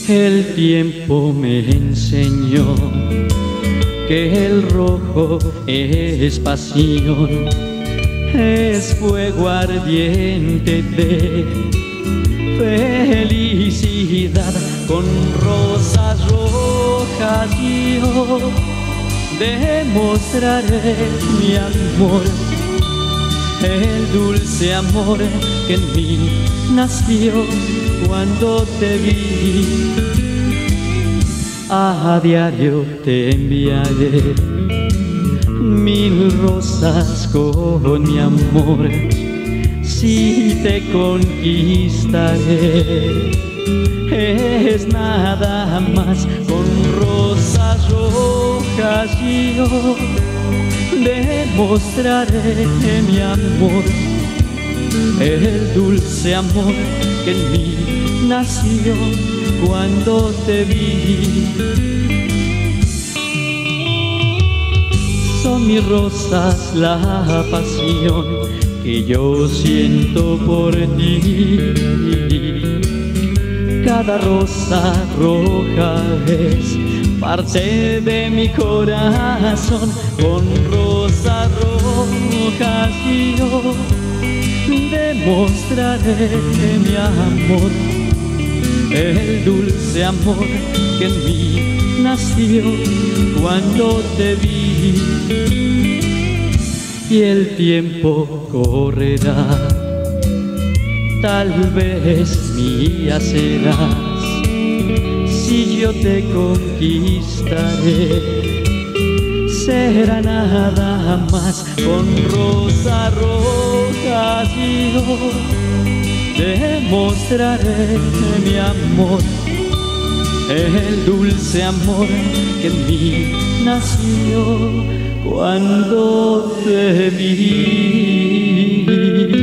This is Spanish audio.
El tiempo me enseñó que el rojo es pasión, es fuego ardiente de felicidad. Con rosas rojas yo demostraré mi amor, el dulce amor que en mí nació cuando te vi. A diario te enviaré 1000 rosas con mi amor, si te conquistaré. Es nada más, con rosas rojas yo demostraré mi amor, el dulce amor que en mí nació cuando te vi. Son mis rosas la pasión que yo siento por ti. Cada rosa roja es parte de mi corazón. Con rosas rojas yo demostraré mi amor, el dulce amor que en mí nació cuando te vi. Y el tiempo correrá, tal vez mía serás, si yo te conquistaré. Será nada más, con rosas rojas yo demostraré mi amor, el dulce amor que en mí nació cuando te vi.